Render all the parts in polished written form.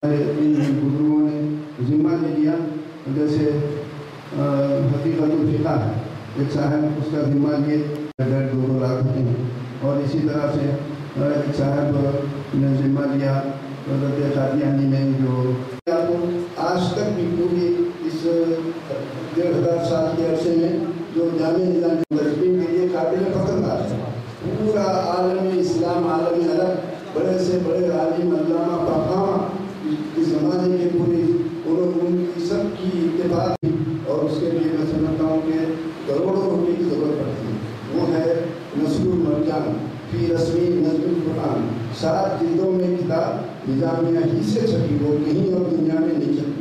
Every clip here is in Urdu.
ان بزرگوں نے ذمہ لے لیا. جیسے حقیقت الفقہ ہے، ایک صاحب اس کا ذمہ لیے 1.5-2 لاکھ ہوتے ہیں، اور اسی طرح سے ایک صاحب نے ذمہ لیا حضرت قادیانی میں جو آج تک بھی پوری اس 1,500 سال کے عرصے میں جو جامع نظام تجربے کے لیے قابل فخر بات ہے. پورا عالم اسلام، عالم عرب، بڑے سے بڑے عالم علامہ فقہاء اس زمانے کے پوری ان کی سب کی اتفاق تھی، اور اس کے لیے میں سمجھتا ہوں کہ کروڑوں روپے کی ضرورت پڑتی ہے. وہ ہے نصر المرجان فی رسمی نظم القرآن. 7 جلدوں میں کتاب نظامیہ ہی سے چھپی، وہ کہیں اور دنیا میں نہیں چھپی.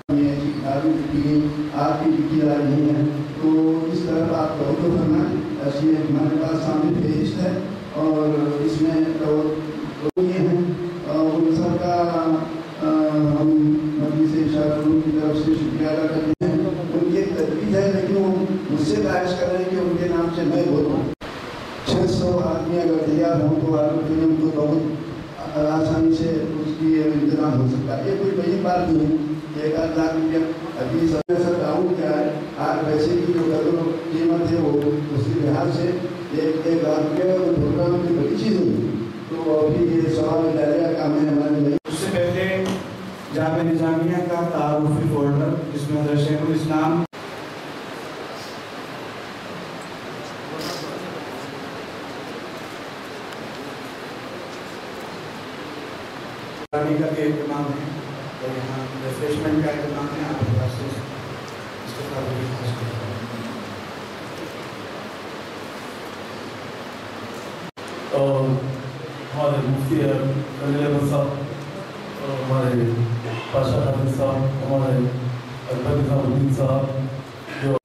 آپ کی لکھی جا رہی ہیں، تو اس طرف آپ توجہ فرمائیں. ایسی ہمارے پاس سامنے فہرست ہے، اور اس میں یہ ہیں ان سب کا ہم مجلس اشارہ کی طرف سے شکریہ ادا کرتے ہیں. ان کی ایک تجویز ہے، لیکن وہ مجھ سے خواہش کر رہے ہیں کہ ان کے نام سے میں بولوں. 600 آدمی اگر تیار ہوں تو آلو فلم کو بہت آسانی سے اس کی انتظام ہو سکتا ہے. یہ کوئی بڑی بات نہیں ہے. 1 لاکھ روپیہ ابھی سر تعاون کیا ہے، آج پیسے کی جو قدر و قیمت ہے وہ اس کے لحاظ سے 1 لاکھ روپیہ پروگرام کی بڑی چیز نہیں ہے. تو ابھی یہ سوال اداریہ کا میں ہمارے نہیں. اس سے پہلے جامع نظامیہ کا تعارفی فولڈر جس میں حضرت شیخ الاسلام کا اہتمام ہے، اور یہاں ریفریشمنٹ کا اہتمام ہے. آپ کے پاس اس کے ساتھ اور ہمارے مفتی علی احمد صاحب، اور ہمارے پاشا حافظ صاحب، ہمارے اکبر نظام الدین صاحب، جو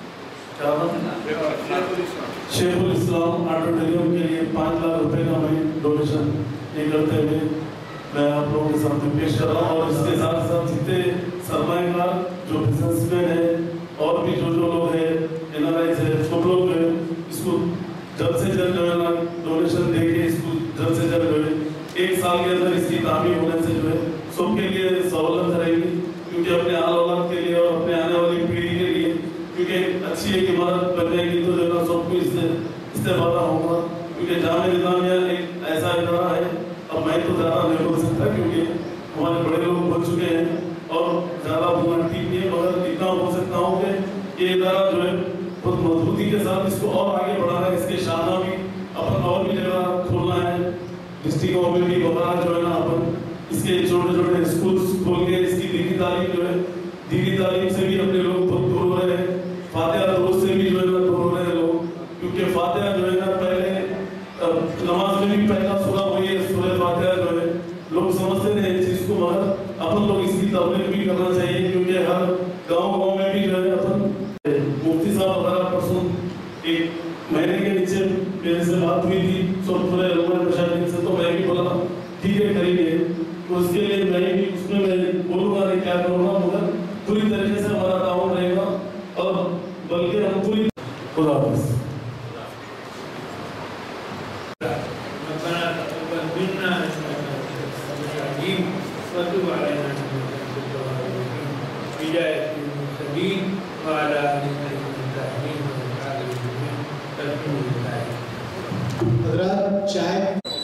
شیخ الاسلام آڈیٹوریم کے لیے 5 لاکھ روپے کا میں ڈونیشن یہ کرتے ہوئے میں آپ لوگوں کے سامنے پیش کر رہا ہوں. اور اس کے ساتھ ساتھ جتنے سرمایہ کار جو بزنس مین ہیں اور بھی جو لوگ ہیں NRIs ہیں، سب لوگ جو ہے اس کو جلد سے جلد جو ہے نا ڈونیشن دے کے اس کو جلد سے جلد جو ہے 1 سال کے اندر اس کی تعمیر ہونے سے جو ہے سب کے لیے سہولت رہے گی. کیونکہ اپنے آل اولاد کے لیے اور اپنے آنے والی پیڑھی کے لیے، کیونکہ اچھی ایک عمارت بن جائے گی تو جو ہے نا سب کو اس سے استفادہ ہوگا. کیونکہ جامع نظامیہ ایک ایسا ادارہ ہے، اب میں تو زیادہ نہیں بول سکتا کیونکہ ہمارے بڑے لوگ بن چکے ہیں اور زیادہ بولنا ٹھیک نہیں ہے، مگر اتنا بول سکتا ہوں کہ یہ ادارہ جو ہے بہت مضبوطی کے ساتھ اس کو اور آگے بڑھانا ہے. اس کے شاہراہ بھی اپن اور بھی جگہ کھولنا ہے، ڈسٹرکٹوں میں بھی وغیرہ جو ہے نا اپن اس کے چھوٹے چھوٹے اسکولس کھول کے اس کی دینی تعلیم جو ہے، دینی تعلیم سے بھی اپنے لوگ بہت دور ہو رہے ہیں. فاتحہ درود سے بھی جو ہے نا دور ہو رہے ہیں لوگ، کیونکہ فاتحہ جو ہے نا پہلے نماز میں بھی پہلا سورہ وہی ہے، سورہ فاتحہ جو ہے لوگ سمجھتے تھے اس چیز کو، مگر اپن لوگ اس کی تبلیغ بھی کرنا چاہیے. کیونکہ ہر گاؤں میں بھی جو ہے اپن مفتی صاحب وغیرہ پرسوں 1 مہینے کے نیچے میرے سے بات ہوئی تھی سب پورے علماء مشاہدین سے، تو میں بھی بولا ٹھیک ہے کریں گے. تو اس کے لیے میں بھی اس میں بولوں گا نہیں کیا کروں گا، مگر پوری طریقے سے ہمارا تعاون رہے گا، اور بلکہ ہم پوری خدا حافظ. حضرات چائے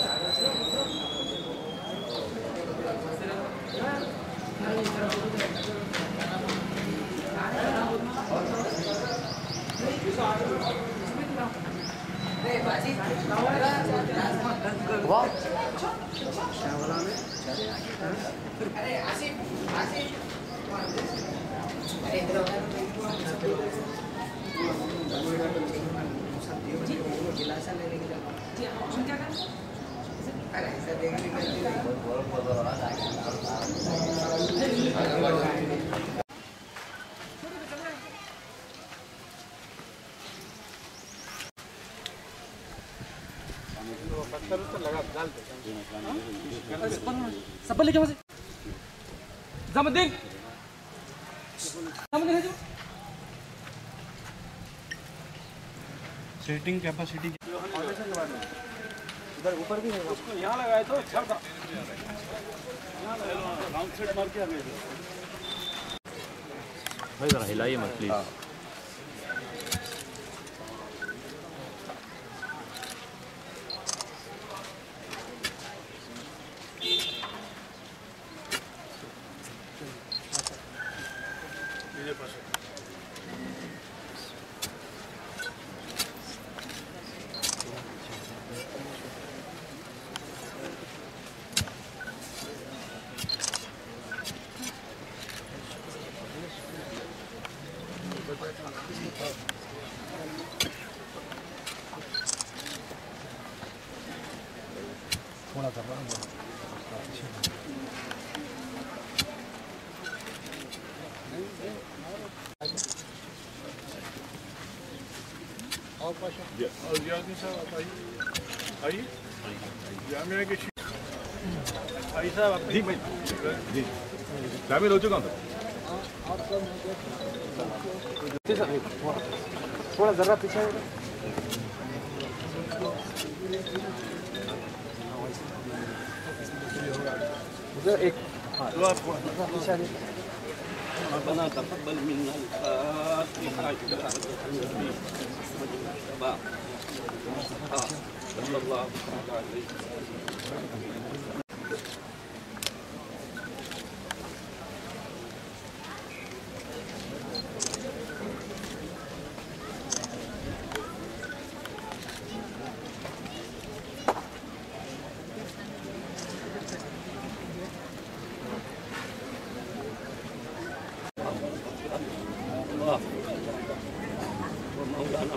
سپل لے کے زمدین سیٹنگ کیپیسٹی ادھر اوپر بھی ہے، یہاں لگائے تو بھائی ذرا ہلائیے مت please. Ziyaretini sağ ol. Ayı? Camiye geçiyor. Ayı sağ ol. Değil mi? Değil. Camiye roju kanda. थोड़ा जरा पीछे एक पीछे ربنا تقبل منا الفاتحة إلى النبي المجتبى صلى الله عليه وسلم. ومولانا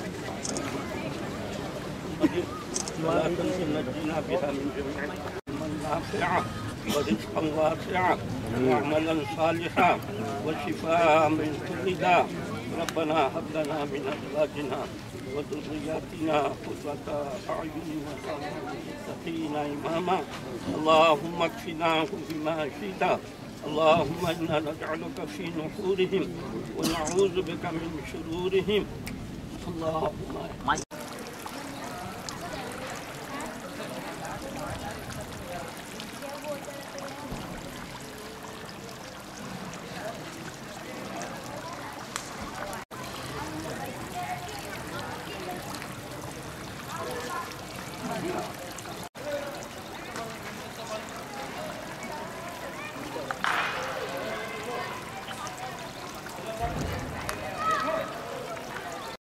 ولا تنجنا بها من جميع علما نافعا ورزقا واسعا وعملا صالحا وشفاء من كل داء. ربنا هب لنا من ازواجنا وذرياتنا قرة اعين واجعلنا للمتقين اماما. اللهم اكفناهم بما شئت. اللهم انا نجعلك في نحورهم ونعوذ بك من شرورهم. اللهم